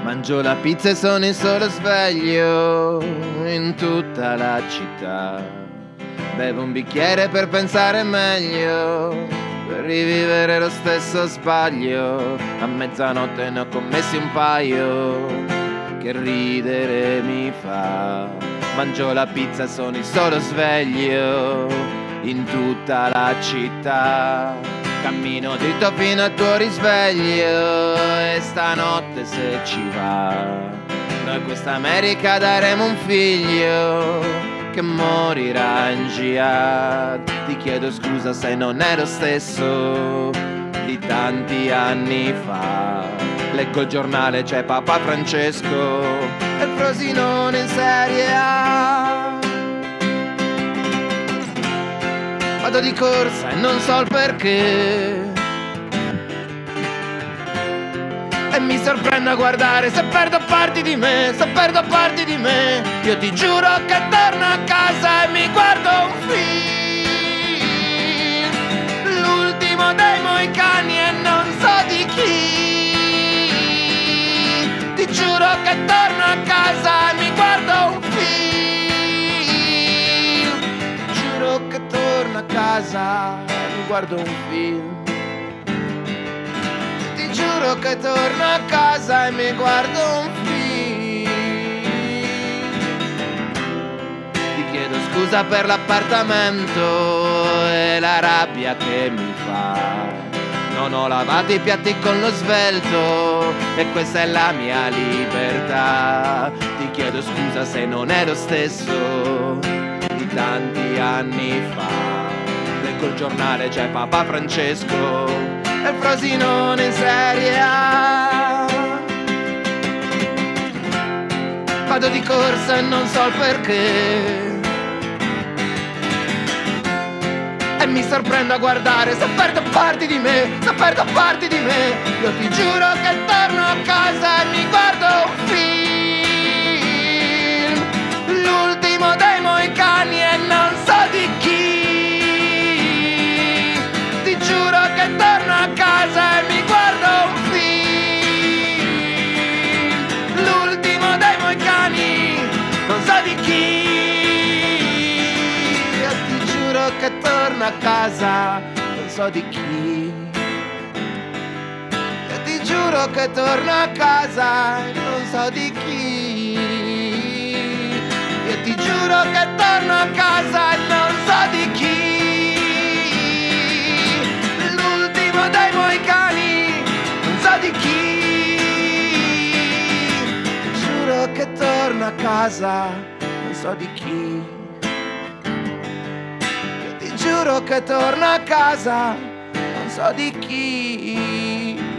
Mangio la pizza e sono il solo sveglio in tutta la città. Bevo un bicchiere per pensare meglio, per rivivere lo stesso sbaglio. A mezzanotte ne ho commessi un paio, che ridere mi fa. Mangio la pizza e sono il solo sveglio in tutta la città. Cammino dritto fino al tuo risveglio e stanotte se ci va noi a questa America daremo un figlio che morirà in jihad. Ti chiedo scusa se non è lo stesso di tanti anni fa. Leggo il giornale, c'è Papa Francesco e il Frosinone in Serie A. Vado di corsa e non so il perché, e mi sorprendo a guardare se perdo parti di me, se perdo parti di me. Io ti giuro che torno a casa e mi guardo un film, l'ultimo dei Moicani e non so di chi. Ti giuro che torno a casa e mi guardo un film, giuro che torno a casa e mi guardo un film. Ti giuro che torno a casa e mi guardo un film. Ti chiedo scusa per l'appartamento e la rabbia che mi fa. Non ho lavato i piatti con lo svelto e questa è la mia libertà. Ti chiedo scusa se non è lo stesso di tanti anni fa. Leggo il giornale, c'è Papa Francesco e il Frosinone in Serie A. Vado di corsa e non so il perché, e mi sorprendo a guardare se perdo parti di me, se perdo parti di me. Io ti giuro che torno a casa e mi guardo un film, l'ultimo dei Moicani e non so di chi. Ti giuro che torno a casa e mi guardo un film, l'ultimo dei Moicani, non so di chi. Che torna a casa, non so di chi. Io ti giuro che torna a casa, non so di chi. Io ti giuro che torno a casa, non so di chi. L'ultimo dei Moicani, non so di chi. Ti giuro che torno a casa, non so di chi. Giuro che torno a casa, non so di chi.